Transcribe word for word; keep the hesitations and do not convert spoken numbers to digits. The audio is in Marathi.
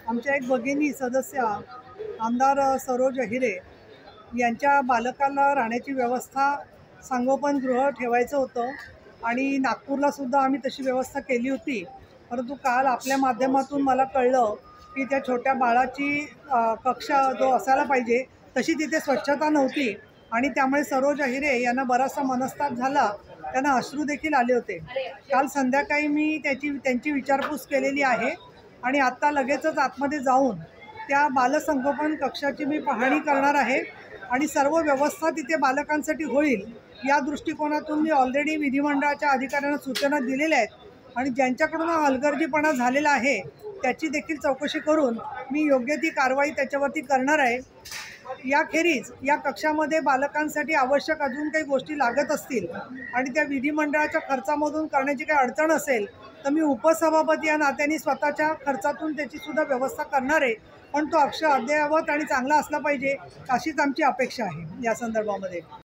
आमच्या एक भगिनी सदस्य आमदार सरोज अहिरे यांच्या बालकाला राहण्याची व्यवस्था संगोपनगृह ठेवायचं होतं आणि नागपूरला सुद्धा आम्ही तशी व्यवस्था केली होती. परंतु काल आपल्या माध्यमातून मला कळलं की त्या छोट्या बाळाची कक्षा जो असायला पाहिजे तशी तिथे स्वच्छता नव्हती आणि त्यामुळे सरोज अहिरे यांना बराचसा मनस्ताप झाला. त्यांना अश्रू देखील आले होते. काल संध्याकाळी मी त्याची त्यांची विचारपूस केलेली आहे आणि आत्ता लगेचच आतमध्ये जाऊन त्या बालसंगोपन कक्षाची मी पाहणी करणार आहे आणि सर्व व्यवस्था तिथे बालकांसाठी होईल या दृष्टिकोनातून मी ऑलरेडी विधिमंडळाच्या अधिकाऱ्यांना सूचना दिलेल्या आहेत आणि ज्यांच्याकडून हा हलगर्जीपणा झालेला आहे त्याची देखील चौकशी करून मी योग्य ती कारवाई त्याच्यावरती करणार आहे. याखेरीज या कक्षामध्ये बालकांसाठी आवश्यक अजून काही गोष्टी लागत असतील आणि त्या विधिमंडळाच्या खर्चामधून करण्याची काही अडचण असेल तर मी उपसभापती या नात्याने स्वतःच्या खर्चातून त्याची सुद्धा व्यवस्था करणार आहे. पण तो अक्षर अद्ययावत आणि चांगला असला पाहिजे अशीच आमची अपेक्षा आहे या संदर्भामध्ये.